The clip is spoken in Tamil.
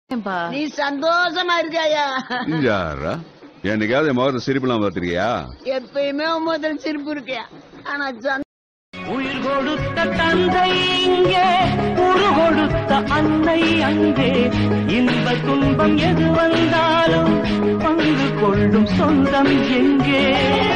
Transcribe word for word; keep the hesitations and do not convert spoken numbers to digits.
நீ சந்தோஷமா இருக்கியா? யாரா என்னைக்காவது முகத்தை சிரிப்புலாம் பார்த்திருக்கியா? எப்பயுமே முதல் சிரிப்பு இருக்கியா? ஆனா உயிர் கொடுத்த தந்தை இங்கே, உரு கொடுத்த அன்னை அங்கே, இன்ப துன்பம் எது வந்தாலும் பங்கு கொள்ளும் சொந்தம் எங்கே?